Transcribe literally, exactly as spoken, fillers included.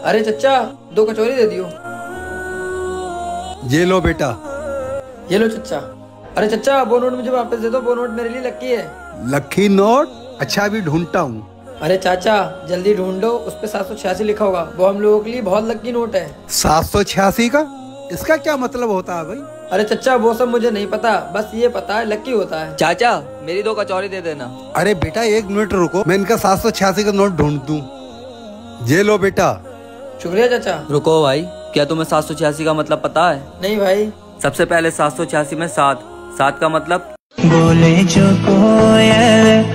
अरे चचा, दो कचौरी दे दियो। ये लो बेटा। ये लो चचा। अरे चचा, वो नोट मुझे वापस दे दो, वो नोट मेरे लिए लकी है। Lucky note? अच्छा अभी ढूंढता हूँ। अरे चाचा जल्दी ढूंढो, उस पे सात सौ छियासी लिखा होगा, वो हम लोगों के लिए बहुत लकी नोट है। सात सौ छियासी का? इसका क्या मतलब होता है भाई? अरे चचा वो सब मुझे नहीं पता, बस ये पता है लकी होता है। चाचा मेरी दो कचौरी दे देना। अरे बेटा एक मिनट रुको, मैं इनका सात सौ छियासी का नोट ढूंढ दूं। ये लो बेटा। शुक्रिया चाचा। रुको भाई, क्या तुम्हें सात सौ छियासी का मतलब पता है? नहीं भाई। सबसे पहले सात सौ छियासी में सात, सात का मतलब बोले जो कोयल